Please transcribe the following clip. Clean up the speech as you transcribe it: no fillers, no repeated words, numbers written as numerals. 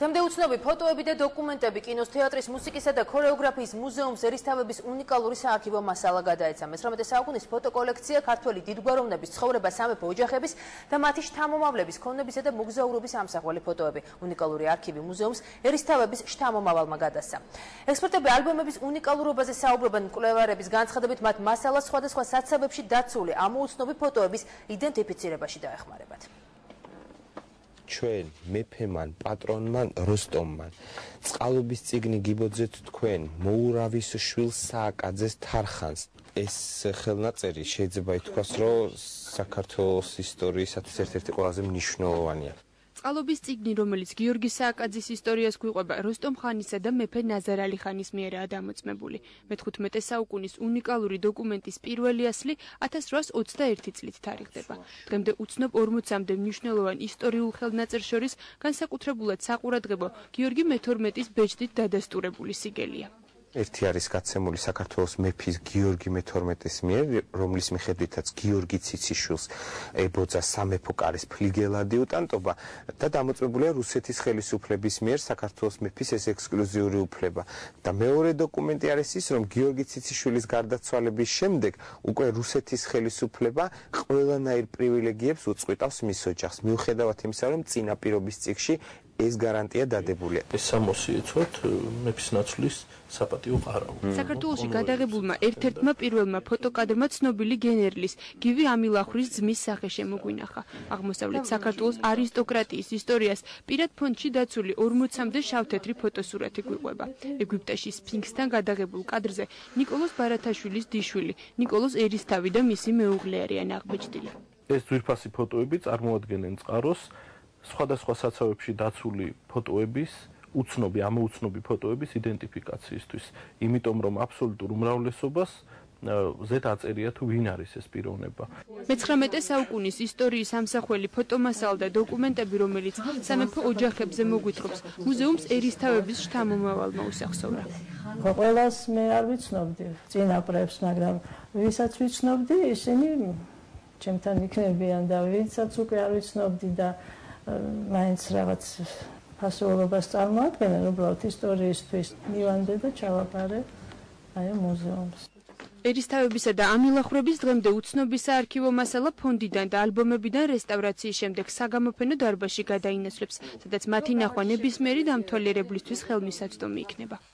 დღემდე უცნობი ფოტოები და დოკუმენტები კინოს, თეატრის, მუსიკისა და ქორეოგრაფიის მუზეუმს ერისთავების უნიკალური საარქივო მასალა გადაეცა. 19 საუკუნის ფოტოკოლექცია ქართველი დიდგვაროვნების ცხოვრება, სამეფო ოჯახების და მათი შთამომავლების, ქონებისა და მოგზაურობის ამსახველი ფოტოები. უნიკალური არქივი მუზეუმს ერისთავების შთამომავალმა გადასცა. ექსპერტები ალბომების უნიკალურობაზე საუბრობენ, მკვლევარების განცხადებით მათ მასალა სხვადასხვა საცავებში დაცული ამოუცნობი ფოტოების იდენტიფიცირებაში დაეხმარებათ. ჩვენ მეფემან, პატრონმან, როსტომმან წყალობის წიგნი გიბოძეთ თქვენ, მოურავის შვილს სააკაძეს თარხანს. ეს ხელნაწერი შეიძლება ითქვას, რომ საქართველოს ისტორიისათვის ერთ-ერთი ყველაზე მნიშვნელოვანია. წყალობის წიგნი, რომელიც გიორგი სააკაძის ისტორიას გვიყვება, როსტომ ხანისა და მეფე ნაზარ ალი-ხანის მიერაა დამოწმებული. მე-15 საუკუნის უნიკალური დოკუმენტის პირველი ასლი 1821 წლით თარიღდება. დღემდე უცნობ 40-მდე მნიშვნელოვან ისტორიულ ხელნაწერს შორის განსაკუთრებულად საყურადღებო გიორგი მე-12-ის ბეჭდით დადასტურებული სიგელია. ერთი არის გაცემული საქართველოს მეფის გიორგი მე-12-ის მიერ, რომლის მიხედვითაც გიორგი ციციშვილს ებოძა სამეფო კარის ფლიგელ ადიუტანტობა და დამოწმებულია რუსეთის ხელისუფლების მიერ საქართველოს მეფის ეს ექსკლუზიური უფლება. და მეორე დოკუმენტი არის ის, რომ გიორგი ციციშვილის გარდაცვალების შემდეგ უკვე რუსეთის ხელისუფლება ყველანაირ პრივილეგიებს უწყვეტავს მის ოჯახს, მიუხედავად იმისა, რომ წინაპირობის წიგნში ეს გარანტია დადებულია. ეს სამოსიეცოთ მეფის ნაცვლის საპატიო ყარავი. საქართველოში გადაღებულმა ერთ-ერთმა პირველმა ფოტოკადრმა ცნობილი გენერლის გივი ამილახვრის ძმის სახე შემოგვინახა. აღმოსავლეთ საქართველოს არისტოკრატიის ისტორიას პირად ფონდში დაცული 40-მდე შავთეთრი ფოტოსურათი გვიყვება. ეგვიპტეში სფინქსთან გადაღებულ კადრზე ნიკოლოზ ბარათაშვილის დიშვილი, ნიკოლოზ ერისთავი და მისი მეუღლე არიან აღბეჭდილი. ეს ძვირფასი ფოტოები წარმოადგენენ წყაროს სხვადასხვა საცავებში დაცული ფოტოების, ამოუცნობი ფოტოების იდენტიფიკაციისთვის. იმიტომ რომ აბსოლუტურ უმრავლესობას ზედ აწერია თუ ვინ არის ეს პიროვნება. მე-19 საუკუნის ისტორიის ამსახველი ფოტომასალა და დოკუმენტები, რომელიც სამეფო ოჯახებზე მოგვითხრობს, მუზეუმს ერისთავების შთამომავალმა უსახსოვრა. ყველას მე არ ვიცნობდი წინაპრებს, მაგრამ ვისაც ვიცნობდი, ისინი ჩემთან იქნებიან და ვინცაც უკვე არ ვიცნობდი და მაინც რაღაც ფასეულობას წარმოადგენენ, უბრალოდ ისტორიისთვის მივანდე და ჩავაპარე აი მუზეუმს. ერისთავებისა და ამილახრების დღემდე უცნობი საარქივო მასალა ფონდიდან და ალბომებიდან რესტავრაციის შემდეგ საგამოფენო დარბაზში გადაინაცვლებს, სადაც მათი ნახვა ნებისმიერი დამთვალიერებლისთვის ხელმისაწვდომი იქნება.